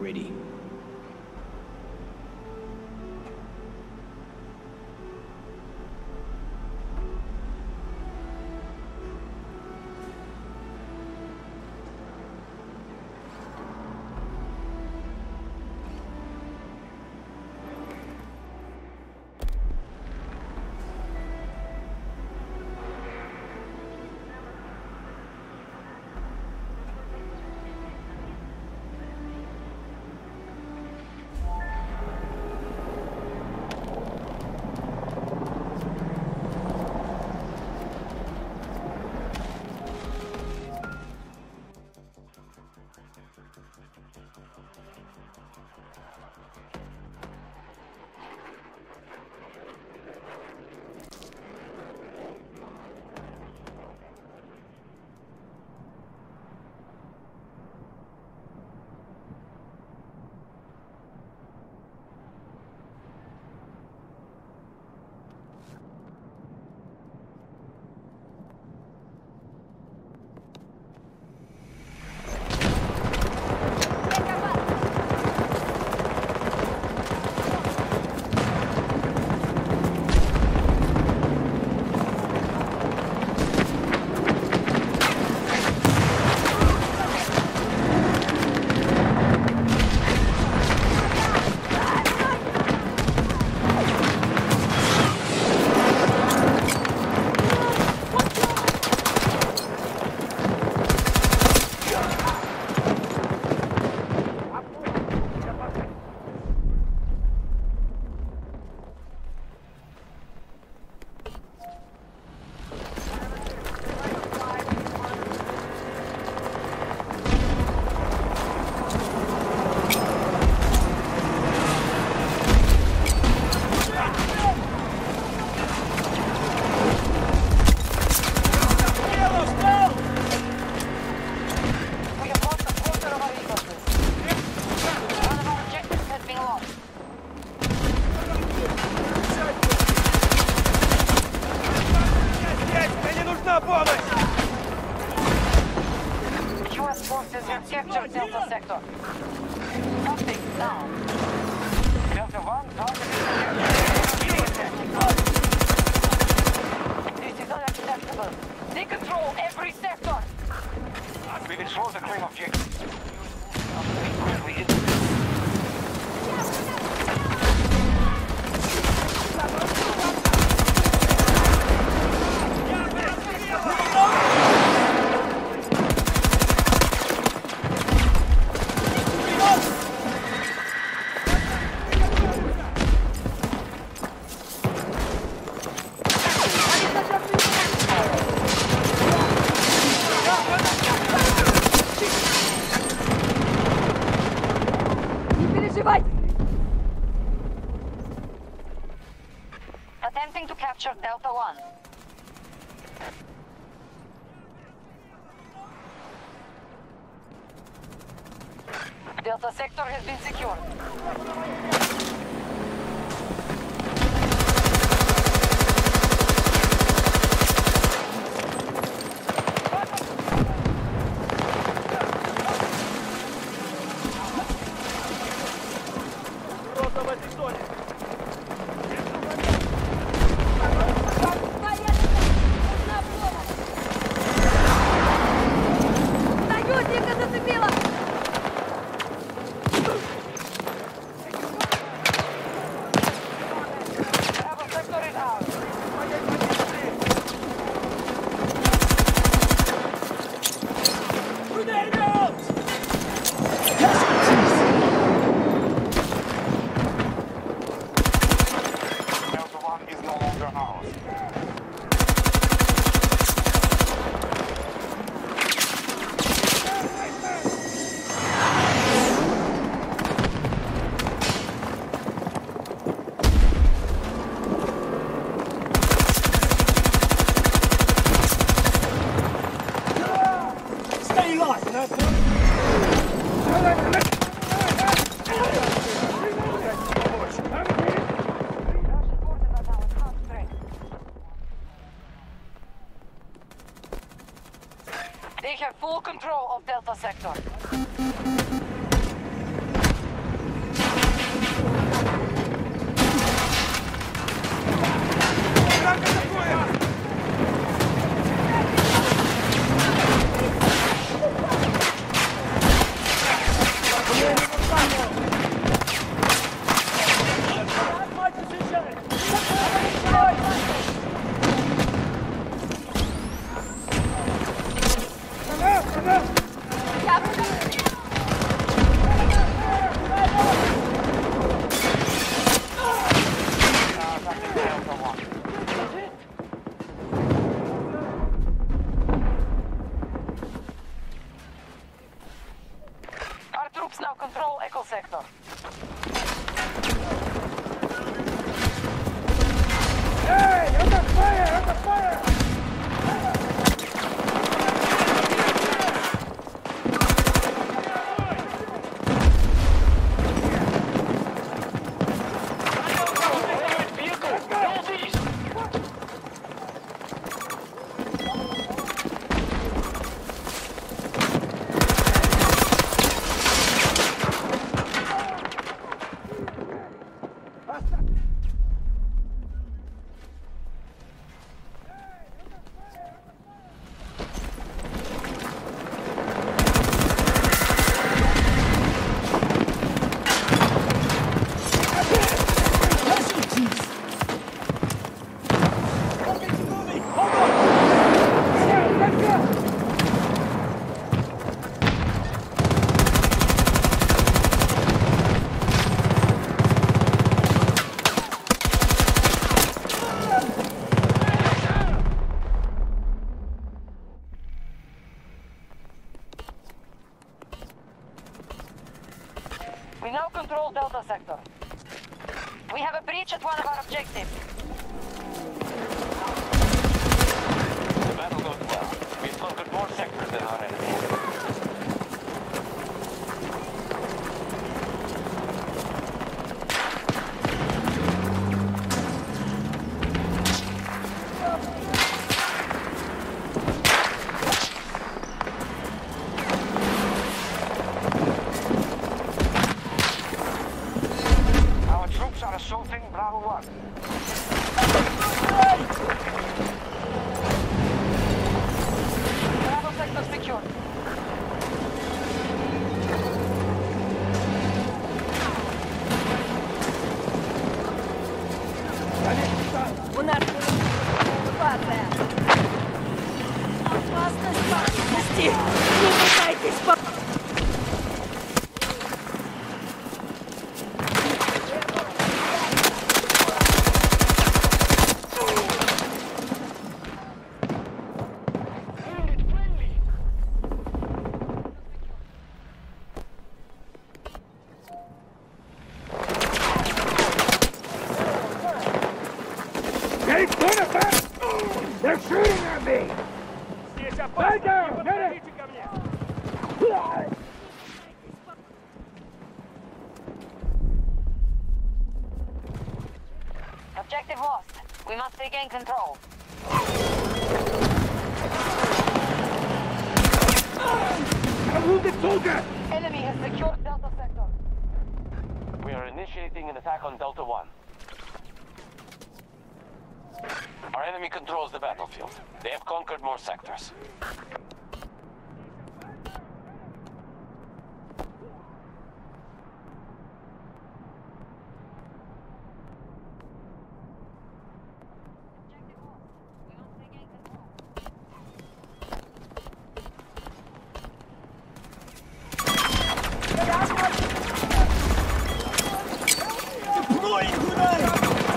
ready. Forces have captured Delta Sector. Something down. Delta 1, target is This is unacceptable. They control every sector. We've exposed the claim objective. Quickly hit. Attempting to capture Delta 1. Delta Sector has been secured. Echo sector. Hey! Under fire! Under fire! We now control Delta sector. We have a breach at one of our objectives. The battle goes well. We've conquered more sectors than our enemy. Our troops are assaulting Bravo 1. Bravo sector secured. У нас ситуация. Опасность опасности. Не пытайтесь по... Hey, put it back! They're shooting at me! Stay down! Get it! Objective lost. We must regain control. A wounded soldier! Enemy has secured Delta sector. We are initiating an attack on Delta 1. Our enemy controls the battlefield. They have conquered more sectors. Objective lost. We must regain control. Deploying grenade!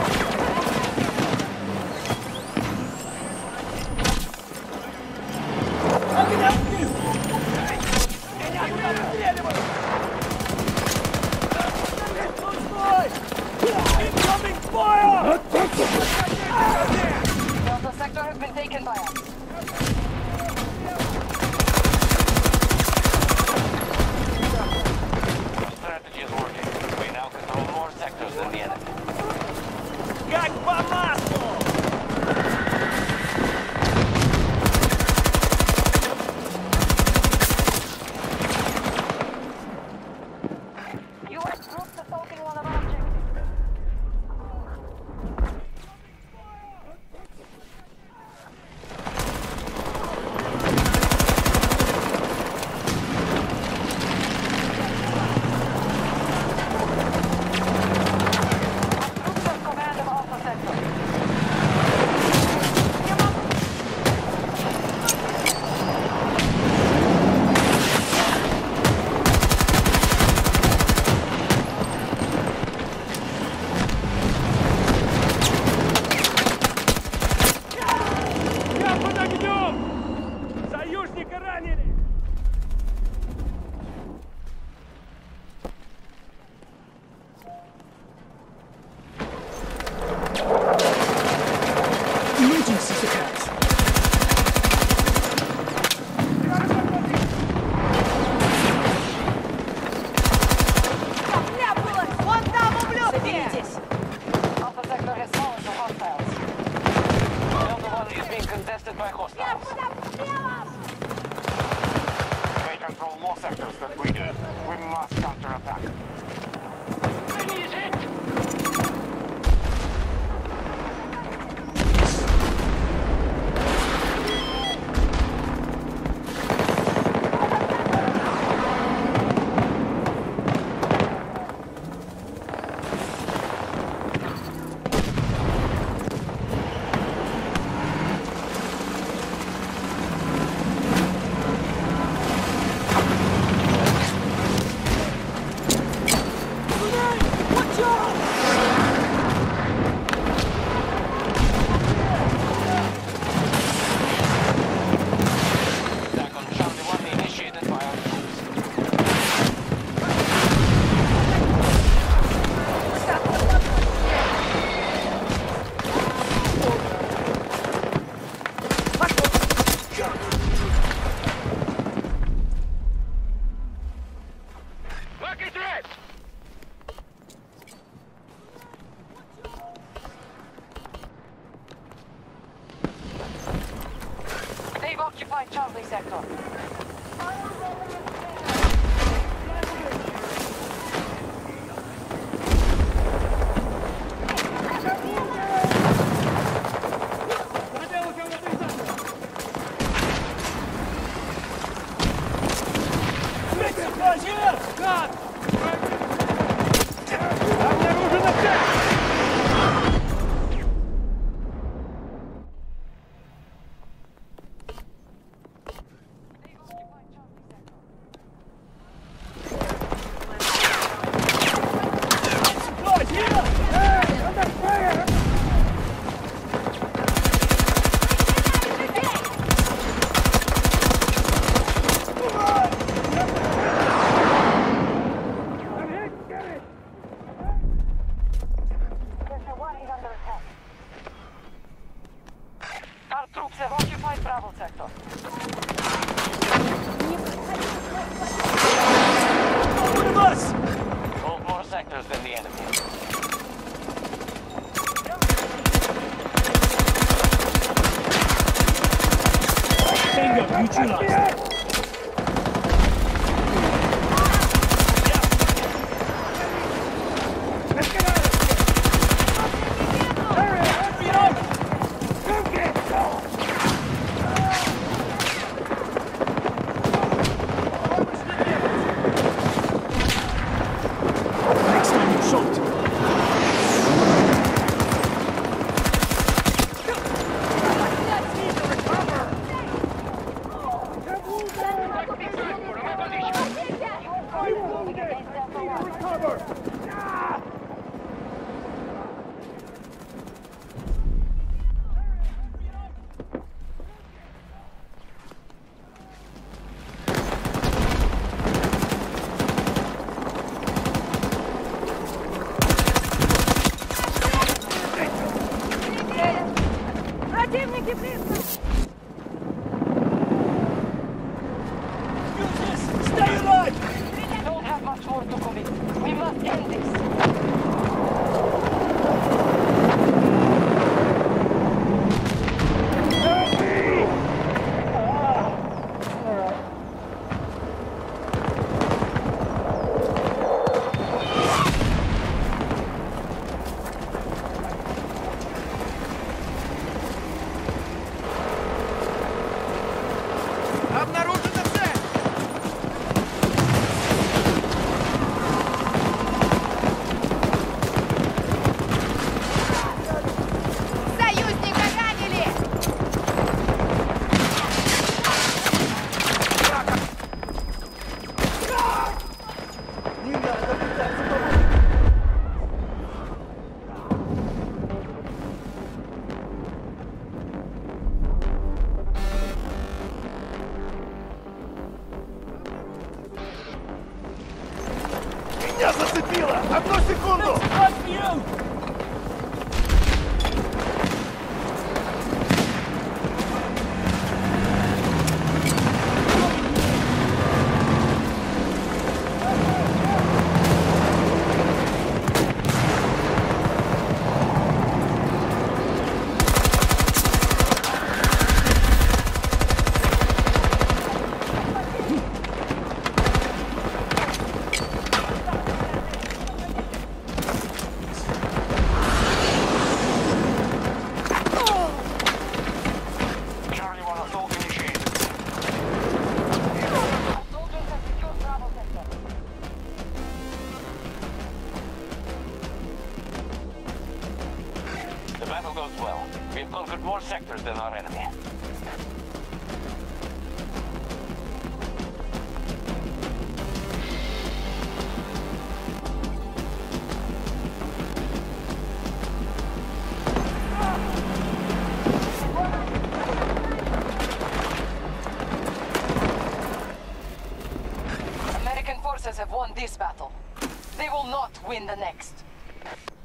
Incoming fire! Delta sector has been taken by us. Our strategy is working. We now control more sectors than the enemy. Как по маслу! U.S. troops assaulting one of our objectives. Hamas counterattack. Enemy is hit! They've occupied Charlie sector. Our troops have occupied Bravo sector. Hold more sectors than the enemy. Bingo, neutralized. Let's get out of here! Hurry, help me out! Come get some! Next time you shot! Противники близко! Stay alive! We don't have much more to commit. We must end this. Help me! Обнаружена цель! Союзника ранили! Не надо пытаться помочь! Меня зацепило! Одну секунду! goes well. We have conquered more sectors than our enemy. American forces have won this battle. They will not win the next.